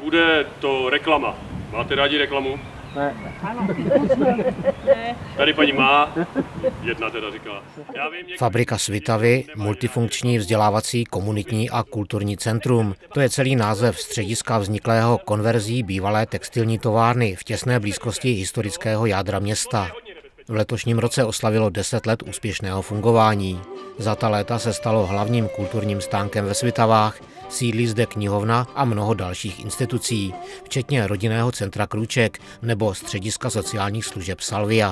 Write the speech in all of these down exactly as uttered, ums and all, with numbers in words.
bude to reklama. Máte rádi reklamu? Ne. Tady paní má, jedna teda říkala. Já vím, někdy... Fabrika Svitavy, multifunkční vzdělávací, komunitní a kulturní centrum. To je celý název střediska vzniklého konverzí bývalé textilní továrny v těsné blízkosti historického jádra města. V letošním roce oslavilo deset let úspěšného fungování. Za ta léta se stalo hlavním kulturním stánkem ve Svitavách, sídlí zde knihovna a mnoho dalších institucí, včetně rodinného centra Krůček nebo střediska sociálních služeb Salvia.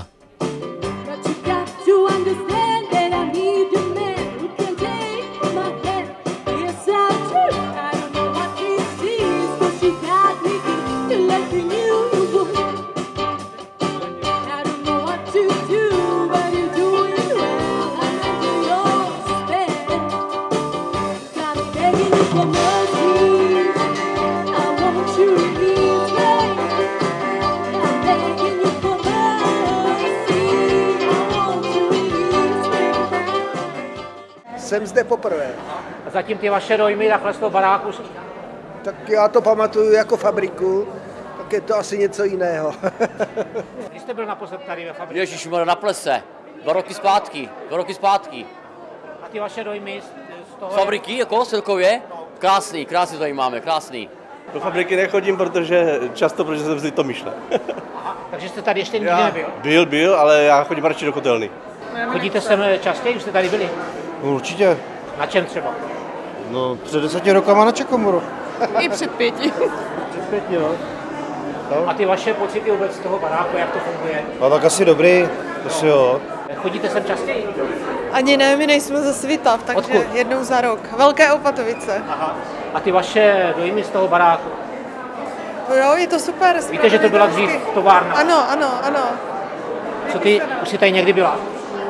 Jsem zde poprvé. A zatím ty vaše dojmy takhle z toho baráku? Tak já to pamatuju jako fabriku, tak je to asi něco jiného. Kdy jste byl naposled tady ve fabrice? Ježišmarja, na plese. Dva roky zpátky, dva roky zpátky. A ty vaše dojmy z toho... Fabriky, jako celkově? Krásný, krásný tady máme, krásný. Do fabriky nechodím, protože často, protože jsem z Tomyšle. Aha, takže jste tady ještě nikdy nebyl? Byl, byl, ale já chodím radši do kotelny. Chodíte sem častěji, už jste tady byli? No, určitě. Na čem třeba? No, před deseti rokama na Čekomoru. I před pěti. Před pěti, no. no. A ty vaše pocity vůbec z toho baráku, jak to funguje? No tak asi dobrý, to si jo. Chodíte sem častěji? Ani ne, my nejsme ze Svitav, takže Odkud? jednou za rok. Velké Opatovice. Aha. A ty vaše dojmy z toho baráku? Jo, je to super. Víte, že to byla dřív továrna? Ano, ano, ano. Co ty, už jsi tady někdy byla?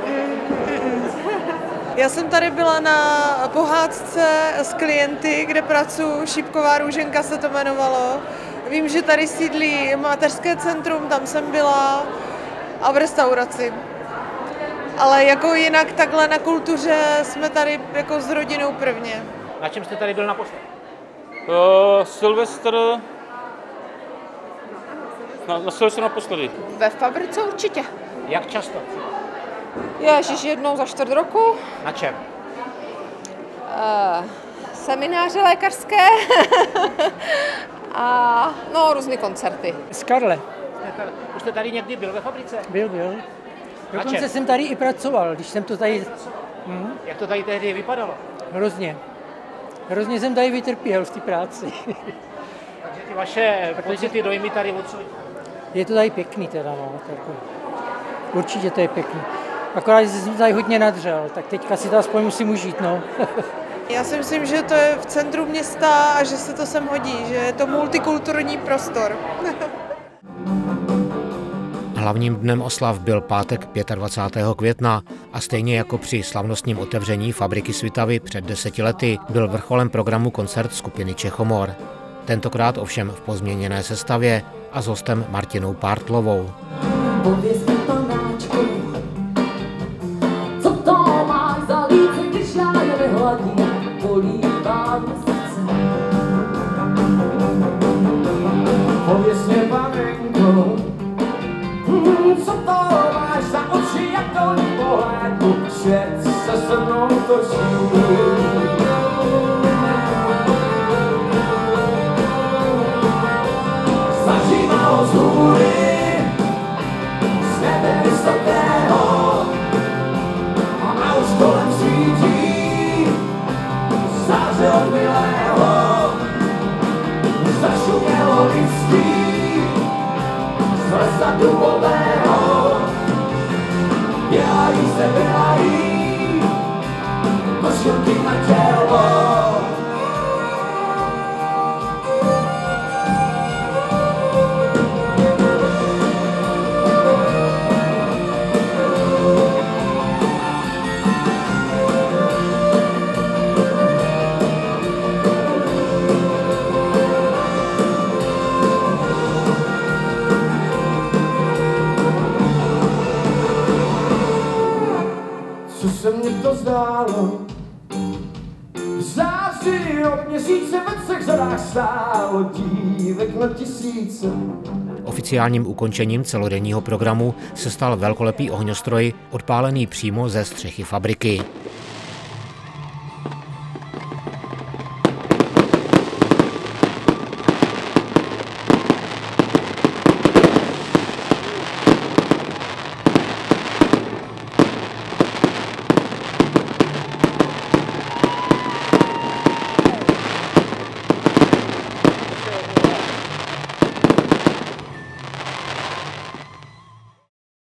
Já jsem tady byla na pohádce s klienty, kde pracuji, Šípková růženka se to jmenovalo. Vím, že tady sídlí mateřské centrum, tam jsem byla a v restauraci. Ale jako jinak takhle na kultuře jsme tady jako s rodinou prvně. Na čem jste tady byl naposled? Uh, Silvestr... Na, na Silvestr naposledy. Ve fabrice určitě. Jak často? Ježiš, jednou za čtvrt roku. Na čem? Uh, semináře lékařské a no, různé koncerty. Z Karle. Už jste tady někdy byl ve fabrice? Byl, byl. Dokonce jsem tady i pracoval, když jsem to tady... Hm? Jak to tady tehdy vypadalo? Hrozně. Hrozně jsem tady vytrpěl v té práci. Takže ty vaše pocity, dojmy tady odsud? Je to tady pěkný teda, no. Tak určitě to je pěkný. Akorát jsem tady hodně nadřel, tak teďka si to aspoň musím užít, no. Já si myslím, že to je v centru města a že se to sem hodí, že je to multikulturní prostor. Hlavním dnem oslav byl pátek dvacátého pátého května a stejně jako při slavnostním otevření fabriky Svitavy před deseti lety byl vrcholem programu koncert skupiny Čechomor. Tentokrát ovšem v pozměněné sestavě a s hostem Martinou Pártlovou. Co to máš za líce, když já je vyhladím, polívám srdce. Pověz mě, panenko, co to máš za oči, jako pohlédku, svět se se mnou točí. Zažívá ho z hůry, z nebe vysokého, a už kolem svítí, záře od milého, zašumělo listí, z lesa dubového, dělají se bělají, košilky na tělo. Co se mně to zdálo, v září od měsíce ve třech řadách jak stálo dívek na tisíce. Oficiálním ukončením celodenního programu se stal velkolepý ohňostroj odpálený přímo ze střechy fabriky.